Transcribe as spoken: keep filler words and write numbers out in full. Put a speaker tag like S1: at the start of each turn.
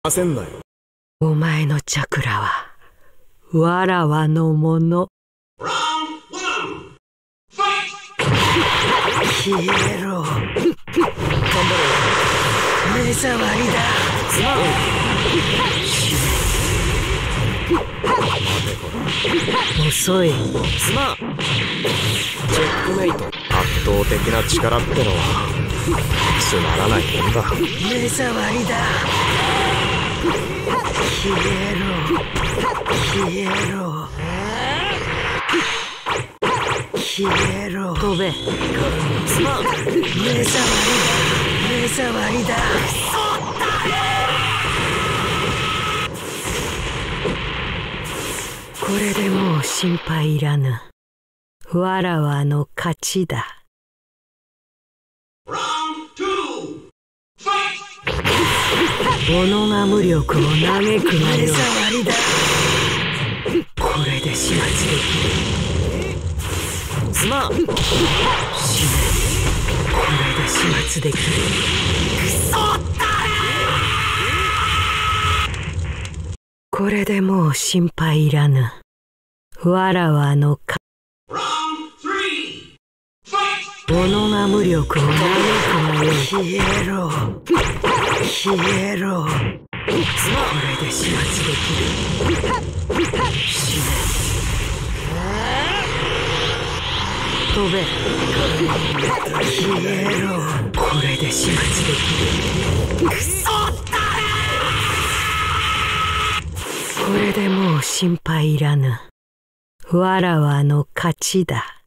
S1: 焦んなよ。
S2: お前のチャクラはわらわのもの。消えろ。頑張れ。目障りだ。すまん。遅い。
S1: すまん。チェックメイト。圧倒的な力ってのはつまらないもんだ。
S2: 目障りだ。消えろ。消えろ。消えろ。飛べ。
S1: すまん。
S2: 目障りだ。目障りだ。これでもう心配いらぬ。わらわの勝ちだ。己が無力を嘆くがよい。目障りだ。これで始末できる。
S1: すまん。
S2: 死ね。これで始末できる。くそったれ。これでもう心配いらぬ。わらわのか己が無力を嘆くがよい。消えろ。消えろ。これで始末できる。死ね。飛べ。消えろ。これで始末できる。くそったれ。これでもう心配いらぬ。わらわの勝ちだ。